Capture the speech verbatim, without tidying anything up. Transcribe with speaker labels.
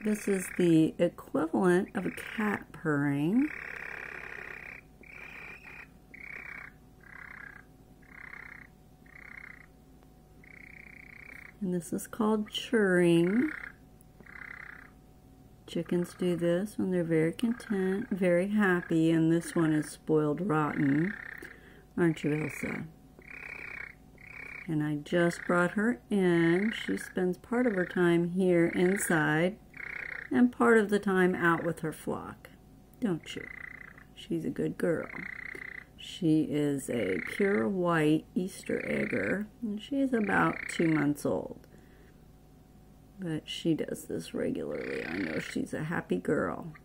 Speaker 1: This is the equivalent of a cat purring. And this is called churring. Chickens do this when they're very content, very happy, and this one is spoiled rotten. Aren't you, Elsa? And I just brought her in. She spends part of her time here inside and part of the time out with her flock. Don't you? She's a good girl. She is a pure white Easter egger, and she's about two months old. But she does this regularly. I know she's a happy girl.